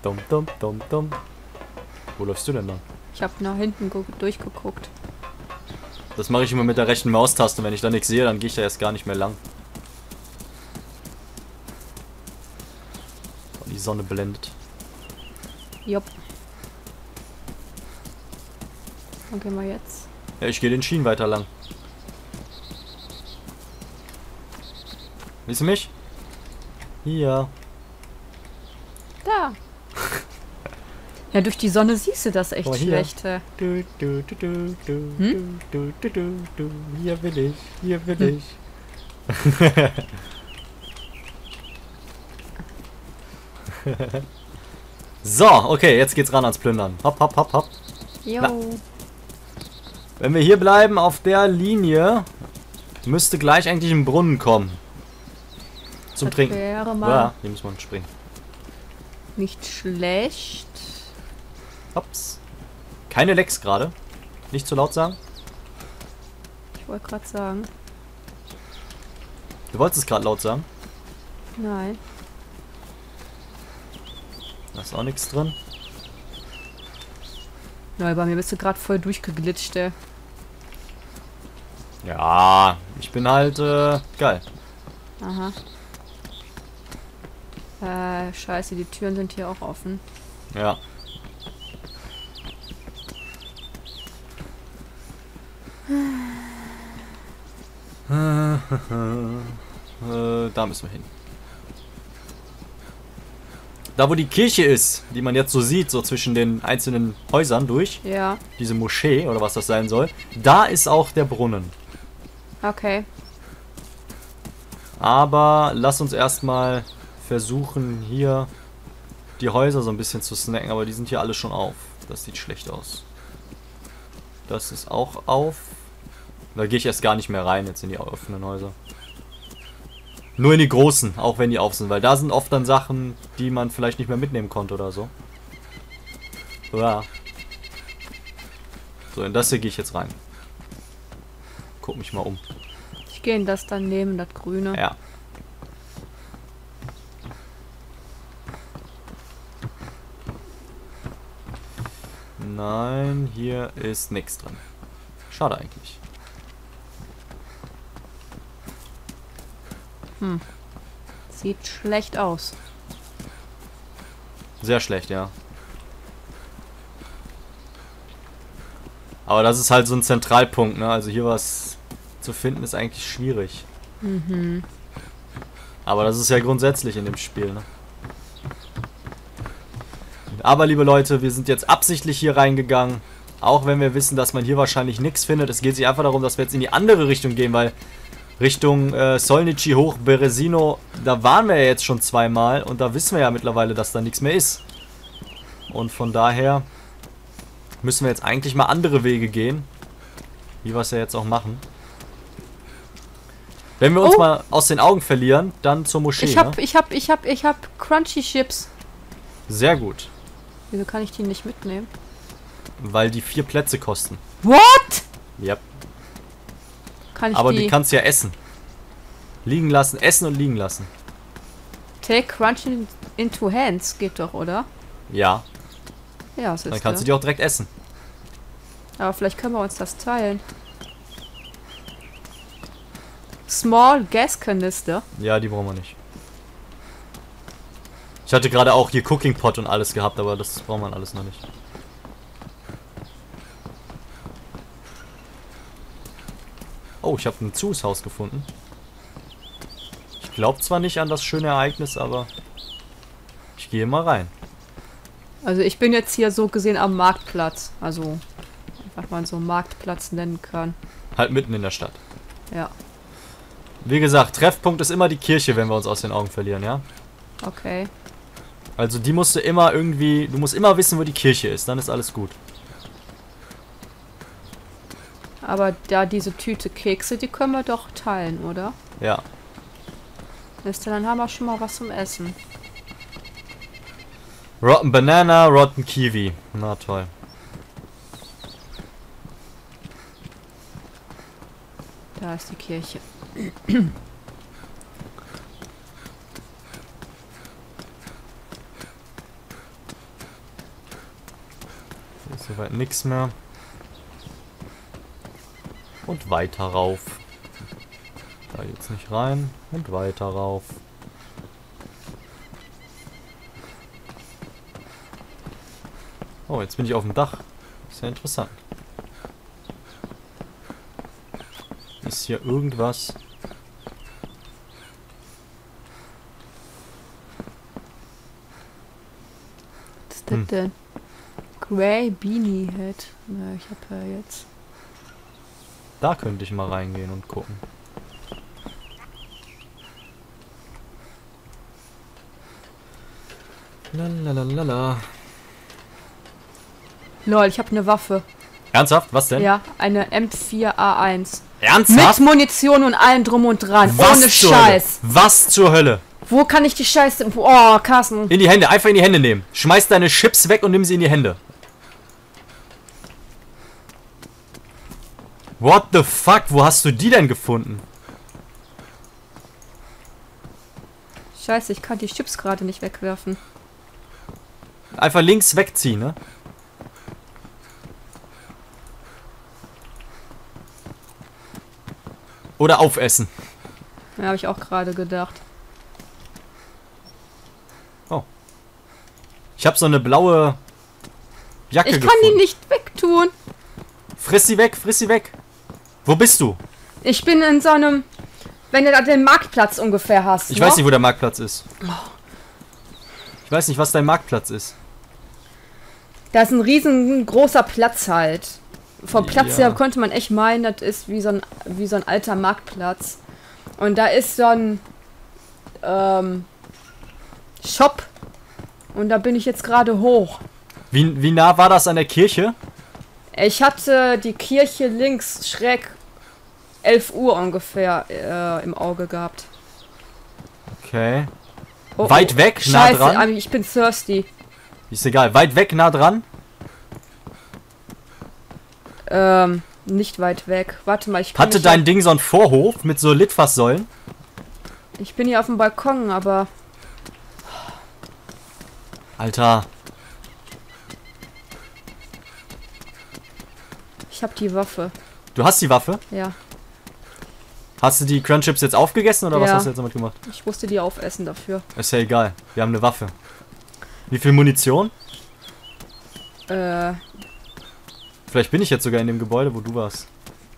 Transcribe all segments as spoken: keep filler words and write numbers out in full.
Dum, dum, dum, dum. Wo läufst du denn dann? Ich habe nach hinten durchgeguckt. Das mache ich immer mit der rechten Maustaste. Wenn ich da nichts sehe, dann gehe ich da erst gar nicht mehr lang. Und die Sonne blendet. Jupp. Wo gehen wir jetzt? Ja, ich gehe den Schienen weiter lang. Siehst du mich? Hier. Da. Ja, durch die Sonne siehst du das echt Oh, hier. schlecht. hä? Du, du, du, du, du, Hm? du, du, du, du. Hier will ich, hier will Hm. ich. So, okay, jetzt geht's ran ans Plündern. Hopp, hopp, hopp, hopp. Jo. Na. Wenn wir hier bleiben auf der Linie, müsste gleich eigentlich ein Brunnen kommen. Zum Das Trinken. wäre mal Ja, hier muss man springen. nicht schlecht. Hops. Keine Lecks gerade. Nicht zu laut sagen. Ich wollte gerade sagen. Du wolltest es gerade laut sagen. Nein. Da ist auch nichts drin. Nein, bei mir bist du gerade voll durchgeglitscht, ey. Ja, ich bin halt äh, geil. Aha. Äh, scheiße, die Türen sind hier auch offen. Ja. äh, da müssen wir hin. Da wo die Kirche ist, die man jetzt so sieht, so zwischen den einzelnen Häusern durch, Ja, diese Moschee oder was das sein soll, da ist auch der Brunnen. okay. Aber lass uns erstmal versuchen, hier die Häuser so ein bisschen zu snacken, aber die sind hier alle schon auf. Das sieht schlecht aus. Das ist auch auf. Da gehe ich erst gar nicht mehr rein, jetzt in die offenen Häuser. Nur in die großen, auch wenn die auf sind, weil da sind oft dann Sachen, die man vielleicht nicht mehr mitnehmen konnte oder so. Ja. So, in das hier gehe ich jetzt rein. Guck mich mal um. Ich gehe in das daneben, das Grüne. Ja. Nein, hier ist nichts drin. Schade eigentlich. Hm. Sieht schlecht aus. Sehr schlecht, ja. Aber das ist halt so ein Zentralpunkt, ne? Also hier was zu finden ist eigentlich schwierig. Mhm. Aber das ist ja grundsätzlich in dem Spiel, ne? Aber liebe Leute, wir sind jetzt absichtlich hier reingegangen. Auch wenn wir wissen, dass man hier wahrscheinlich nichts findet. Es geht sich einfach darum, dass wir jetzt in die andere Richtung gehen, weil Richtung äh, Solnici hoch Berezino, da waren wir ja jetzt schon zweimal und da wissen wir ja mittlerweile, dass da nichts mehr ist. Und von daher müssen wir jetzt eigentlich mal andere Wege gehen, wie wir es ja jetzt auch machen. Wenn wir uns Oh. mal aus den Augen verlieren, dann zur Moschee. Ich hab, ne? ich hab, ich hab, ich hab Crunchy Chips. Sehr gut, Wieso kann ich die nicht mitnehmen? weil die vier Plätze kosten. What? Yep. Kann ich Aber die... die kannst du ja essen. Liegen lassen, essen und liegen lassen. Take Crunchy into hands geht doch, oder? Ja, Ja, das dann ist kannst du die auch direkt essen. Aber vielleicht können wir uns das teilen. Small Gas Kanister. Ja, die brauchen wir nicht. Ich hatte gerade auch hier Cooking Pot und alles gehabt, aber das braucht man alles noch nicht. Oh, ich habe ein Zuhause gefunden. Ich glaube zwar nicht an das schöne Ereignis, aber ich gehe mal rein. Also ich bin jetzt hier so gesehen am Marktplatz. Also, was man so Marktplatz nennen kann. Halt mitten in der Stadt. Ja, Wie gesagt, Treffpunkt ist immer die Kirche, wenn wir uns aus den Augen verlieren, ja? okay. Also die musst du immer irgendwie, du musst immer wissen, wo die Kirche ist, dann ist alles gut. Aber da diese Tüte Kekse, die können wir doch teilen, oder? Ja. Wisst ihr, dann haben wir schon mal was zum Essen. Rotten Banana, Rotten Kiwi. Na toll. Da ist die Kirche. Soweit nichts mehr. Und weiter rauf. Da jetzt nicht rein. Und weiter rauf. Oh, jetzt bin ich auf dem Dach. Ist ja interessant. Ist hier irgendwas? Was ist das hm. denn? Grey Beanie Head. Na, ich hab ja jetzt. Da könnte ich mal reingehen und gucken. Lalalala. Lol, ich habe eine Waffe. Ernsthaft? Was denn? Ja, eine M vier A eins. Ernsthaft? Mit Munition und allem drum und dran. Was Ohne zur Scheiß. Hölle? Was zur Hölle? Wo kann ich die Scheiße... Oh, Carsten. In die Hände, einfach in die Hände nehmen. Schmeiß deine Chips weg und nimm sie in die Hände. What the fuck? Wo hast du die denn gefunden? Scheiße, ich kann die Chips gerade nicht wegwerfen. Einfach links wegziehen, ne? Oder aufessen. Ja, habe ich auch gerade gedacht. Oh. Ich habe so eine blaue Jacke Ich kann gefunden. die nicht wegtun. Friss sie weg, friss sie weg. Wo bist du? Ich bin in so einem... Wenn du da den Marktplatz ungefähr hast. Ich ne? weiß nicht, wo der Marktplatz ist. Ich weiß nicht, was dein Marktplatz ist. Da ist ein riesengroßer Platz halt. Vom Platz Ja. her könnte man echt meinen, das ist wie so ein, wie so ein alter Marktplatz. Und da ist so ein ähm, Shop. Und da bin ich jetzt gerade hoch. Wie, wie nah war das an der Kirche? Ich hatte die Kirche links schräg elf Uhr ungefähr äh, im Auge gehabt. Okay. Oh, Weit oh, weg, nah Scheiße, dran? aber ich bin thirsty. Ist egal. Weit weg, nah dran? Ähm, nicht weit weg. Warte mal, ich kann Hatte mich dein ja, Ding so einen Vorhof mit so Litfaßsäulen? Ich bin hier auf dem Balkon, aber... Alter. Ich hab die Waffe. Du hast die Waffe? Ja. Hast du die Crunchips jetzt aufgegessen oder was Ja. hast du jetzt damit gemacht? Ich musste die aufessen dafür. Ist ja egal. Wir haben eine Waffe. Wie viel Munition? Äh, Vielleicht bin ich jetzt sogar in dem Gebäude, wo du warst.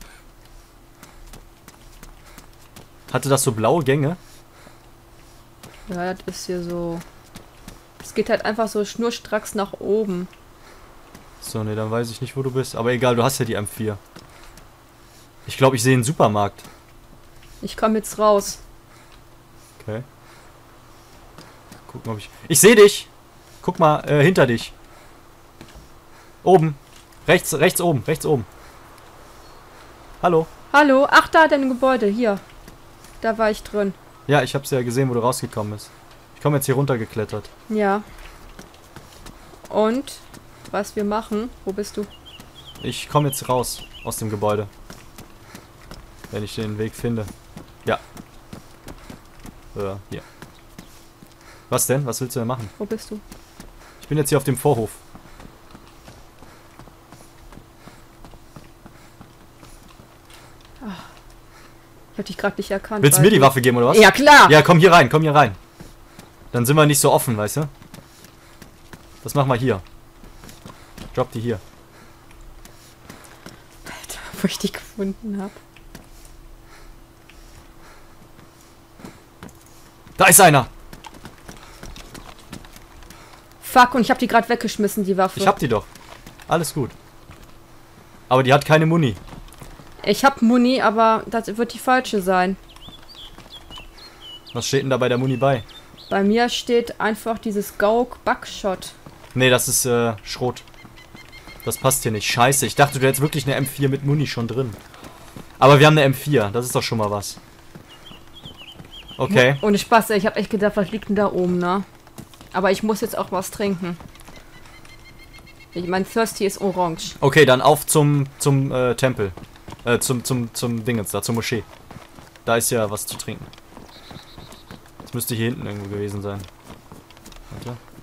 Hatte das so blaue Gänge? ja, das ist hier so... Es geht halt einfach so schnurstracks nach oben. So, ne, dann weiß ich nicht, wo du bist. Aber egal, du hast ja die M vier. Ich glaube, ich sehe einen Supermarkt. Ich komme jetzt raus. Okay. Gucken, ob ich... Ich sehe dich! Guck mal, äh, hinter dich. Oben. Rechts, rechts oben, rechts oben. Hallo. Hallo? Ach, da dein Gebäude. Hier. Da war ich drin. Ja, ich hab's ja gesehen, wo du rausgekommen bist. Ich komme jetzt hier runtergeklettert. Ja. Und? Was wir machen? Wo bist du? Ich komme jetzt raus aus dem Gebäude. Wenn ich den Weg finde. Ja. Äh, hier. Was denn? Was willst du denn machen? Wo bist du? Ich bin jetzt hier auf dem Vorhof. Ich hab dich gerade nicht erkannt. Willst du mir die Waffe geben, oder was? Ja, klar. Ja, komm hier rein, komm hier rein. Dann sind wir nicht so offen, weißt du? Das machen wir hier. Drop die hier. Alter, wo ich die gefunden habe. Da ist einer! Fuck, und ich habe die gerade weggeschmissen, die Waffe. Ich hab die doch. Alles gut. Aber die hat keine Muni. Ich hab Muni, aber das wird die falsche sein. Was steht denn da bei der Muni bei? Bei mir steht einfach dieses Gauk Buckshot. Nee, das ist äh, Schrot. Das passt hier nicht. Scheiße, ich dachte, du hättest wirklich eine M vier mit Muni schon drin. Aber wir haben eine M vier, das ist doch schon mal was. Okay. Ohne Spaß, ey, ich hab echt gedacht, was liegt denn da oben, ne? Aber ich muss jetzt auch was trinken. Ich mein Thirsty ist orange. Okay, dann auf zum zum äh, Tempel. Äh, zum zum zum Dingens da, zur Moschee. Da ist ja was zu trinken. Das müsste hier hinten irgendwo gewesen sein. Warte.